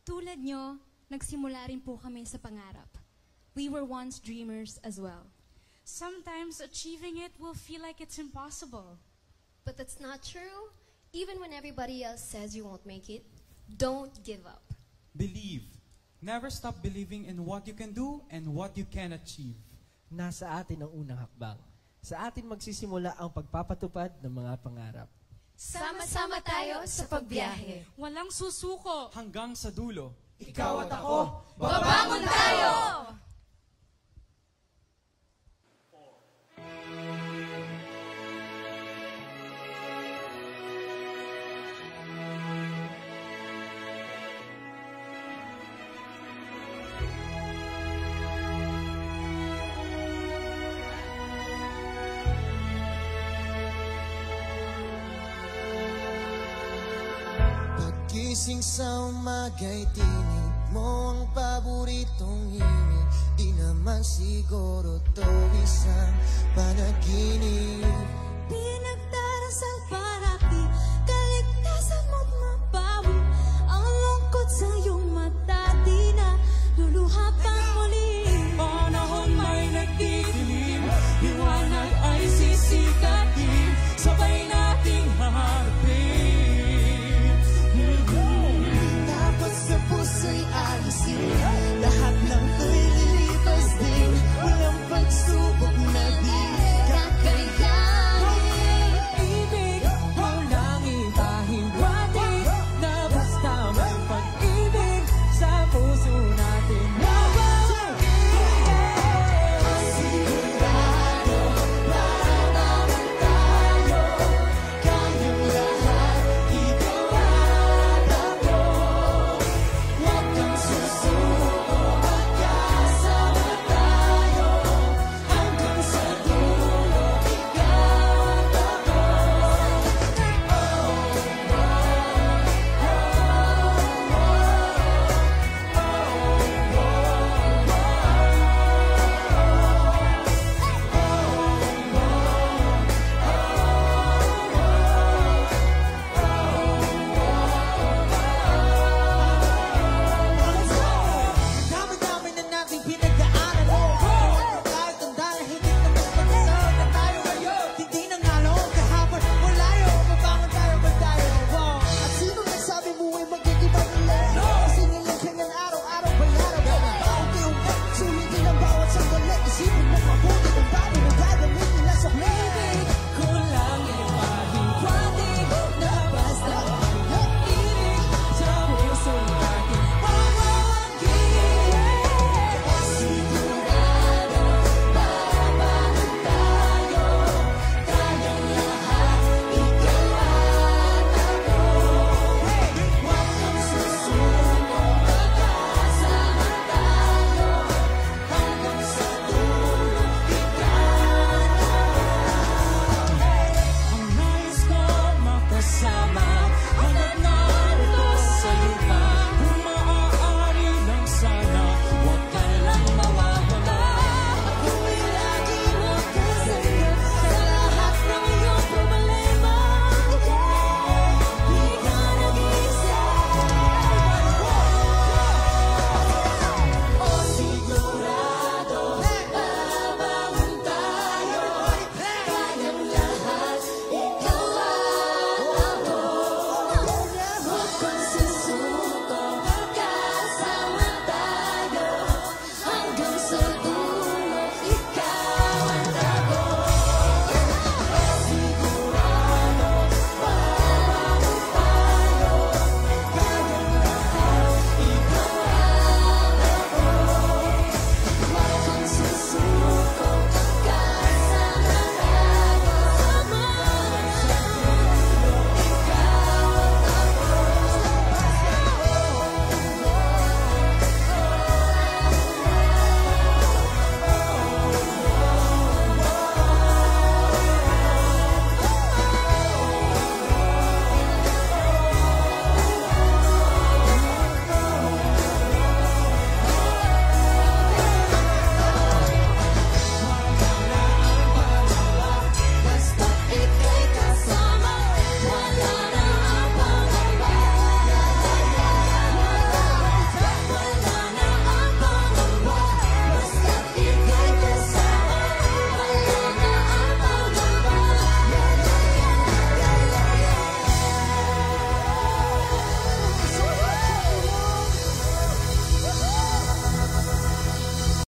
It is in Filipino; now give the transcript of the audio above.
Tulad nyo, nagsimula rin po kami sa pangarap. We were once dreamers as well. Sometimes achieving it will feel like it's impossible. But that's not true. Even when everybody else says you won't make it, don't give up. Believe. Never stop believing in what you can do and what you can achieve. Nasa atin ang unang hakbang. Sa atin magsisimula ang pagpapatupad ng mga pangarap. Sama-sama tayo sa pagbiyahe. Walang susuko. Hanggang sa dulo. Ikaw at ako, babangon tayo! Gising sa umaga'y tinig mo ang paboritong himig. Di naman siguro to isang panaginip.